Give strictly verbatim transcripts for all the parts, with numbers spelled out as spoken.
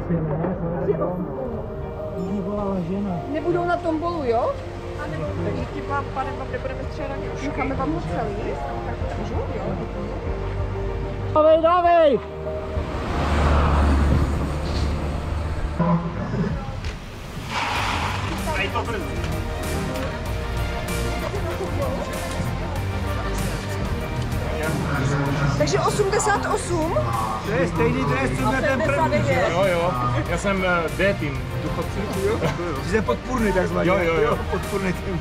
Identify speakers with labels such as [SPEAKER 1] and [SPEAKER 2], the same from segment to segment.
[SPEAKER 1] Asi ne, to nebyla žena.
[SPEAKER 2] Nebudou na tombolu, jo?
[SPEAKER 3] Takže tím vám, pane, vám nebudeme střílet ani už.
[SPEAKER 2] Necháme vám ho celý.
[SPEAKER 3] Můžu? Jo.
[SPEAKER 1] Dávej, dávej!
[SPEAKER 4] Aj to první.
[SPEAKER 2] Takže osmdesát osm.
[SPEAKER 4] To je stejný dres, co na ten první. Jo, jo. Já jsem D tým, důchodci. Ty jsi podpůrný takzvaně. Jo, jo, jo. Podpůrný tým.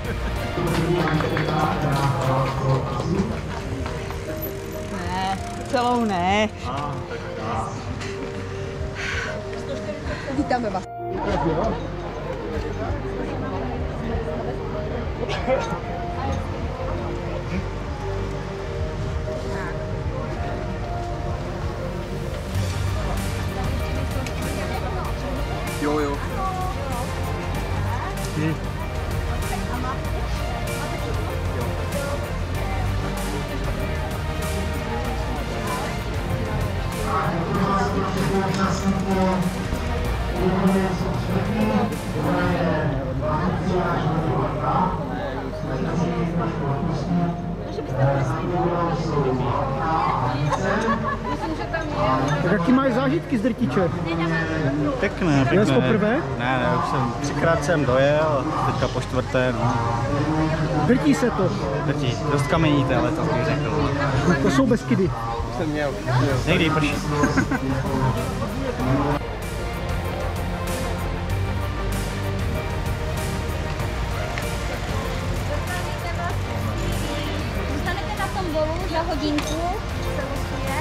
[SPEAKER 2] Ne, celou ne.
[SPEAKER 4] A, tak já.
[SPEAKER 2] Vítáme vás.
[SPEAKER 4] Jo, jo. Hm.
[SPEAKER 1] Tak jaký máš zážitky z drtiče?
[SPEAKER 5] Pěkné, pěkné.
[SPEAKER 1] Jel jsi poprvé?
[SPEAKER 5] Ne, ne, už jsem třikrát jsem dojel, teďka po čtvrté, no.
[SPEAKER 1] Drtí se to.
[SPEAKER 5] Drtí, dost kameníte, ale to bych řekl.
[SPEAKER 1] To jsou Beskydy.
[SPEAKER 4] Jsem měl.
[SPEAKER 5] Někdy prší.
[SPEAKER 6] Zůstanete na tom dolu za hodinku, se losuje.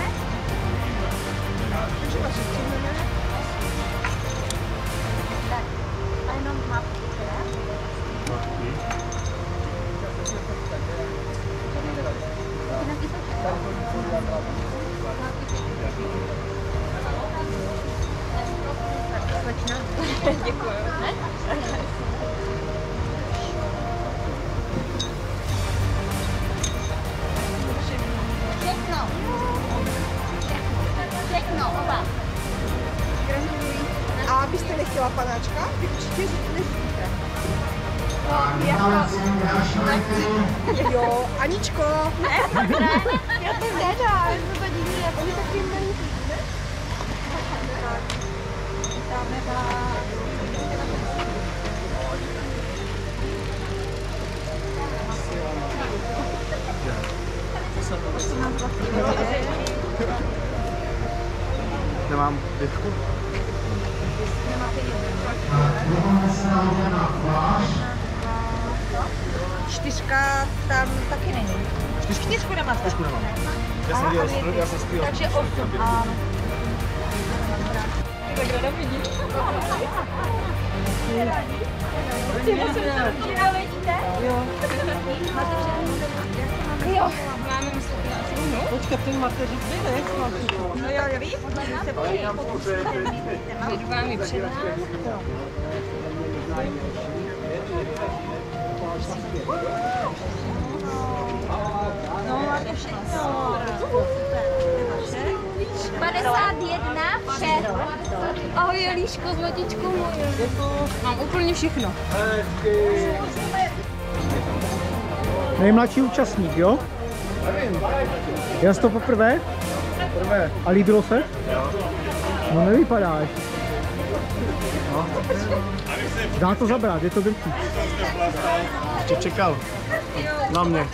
[SPEAKER 6] Tak, a jenom mapky teda.
[SPEAKER 2] Děkuji.
[SPEAKER 6] Všechno. Všechno, oba.
[SPEAKER 2] Gratuluji. A byste nechtěla panáčka? Vy určitě neřídíte. Jo, Aničko.
[SPEAKER 6] Ne, ne, já to nedá, to bude divný, já to taky malý. Dáme vás.
[SPEAKER 4] Nemám desku.
[SPEAKER 3] Čtyřka tam taky není. Čtyřku nemáte?
[SPEAKER 4] Čtyřku nemám. Já jsem dělal, já jsem skrýl.
[SPEAKER 3] Takže osm. Ano. Tak ráda vidím.
[SPEAKER 6] Jo. Jo.
[SPEAKER 3] Máme myslet na no?
[SPEAKER 1] Počkat, ty máte říct vy, ne?
[SPEAKER 3] No jo, já vím. Se bojí.
[SPEAKER 2] Před vámi před nás.
[SPEAKER 3] No, máte všechno.
[SPEAKER 6] padesát jedna, vše.
[SPEAKER 2] Ahoj Jelíško, zlatičku moje. Mám úplně všechno.
[SPEAKER 1] Nejmladší účastník, jo? Jel jsi to poprvé?
[SPEAKER 4] Prvé.
[SPEAKER 1] A líbilo se?
[SPEAKER 4] Jo.
[SPEAKER 1] No nevypadáš.
[SPEAKER 4] No.
[SPEAKER 1] Dá to zabrat, je to drtí.
[SPEAKER 4] Ještě čekal. Na mě.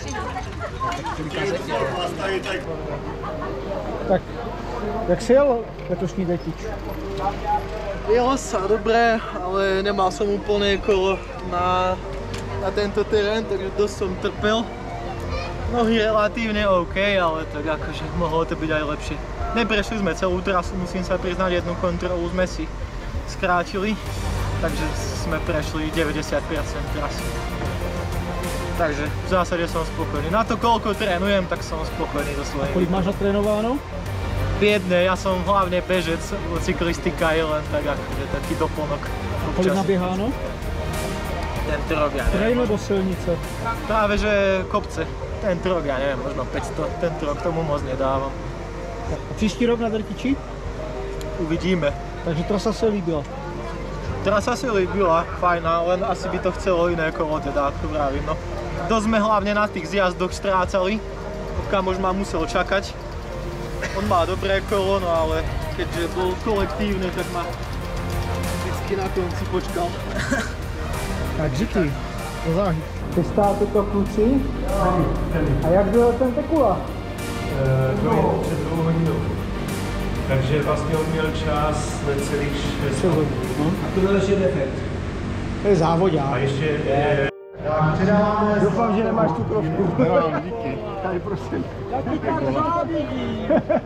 [SPEAKER 1] Tak, jak jsi jel letošní drtič?
[SPEAKER 7] Jelo sa dobré, ale nemal som úplne kolo na, na tento terén, takže dosť som trpel. Nohy relatívne OK, ale tak akože mohlo to byť aj lepšie. Neprešli sme celú trasu, musím sa priznať, jednu kontrolu sme si skrátili, takže sme prešli deväťdesiat percent trasy. Takže v zásade som spokojný. Na to, koľko trénujem, tak som spokojný so svojím.
[SPEAKER 1] Kolik máš natrénováno?
[SPEAKER 7] Biedne, ja som hlavne bežec, cyklistika je len tak akože taký doplnok.
[SPEAKER 1] Kolik naběháno?
[SPEAKER 7] Tento rok, ja
[SPEAKER 1] Traj
[SPEAKER 7] neviem.
[SPEAKER 1] nebo silnice?
[SPEAKER 7] Práve že kopce. Tento rok, ja neviem, možno päťsto. Tento rok tomu moc nedávam.
[SPEAKER 1] A příští rok na drtiči?
[SPEAKER 7] Uvidíme.
[SPEAKER 1] Takže trasa se líbila.
[SPEAKER 7] Trasa si líbila, fajná, len asi by to chcelo iné kolo, teda ako vravím. No. Dosť sme hlavne na tých zjazdoch strácali, kamož ma musel čakať. On má dobré kolo, no ale keďže bol kolektívny, tak ma vždycky na konci počkal.
[SPEAKER 1] Tak díky. To zážit. Chystáte to kluci? A jak byl ten Tekula?
[SPEAKER 4] Dojel před dvou hodinou. Takže vlastně on měl čas necelých šest hodin. A to byl ještě defekt.
[SPEAKER 1] To je závodák.
[SPEAKER 4] A ještě je...
[SPEAKER 1] Doufám, že nemáš tu krovku.
[SPEAKER 5] No, díky. Tady prosím.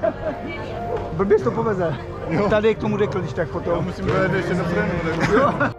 [SPEAKER 1] Blbě to poveze.
[SPEAKER 5] Jo.
[SPEAKER 1] Tady k tomu dekl, když tak potom.
[SPEAKER 5] Já musím dojet ještě do Frenu.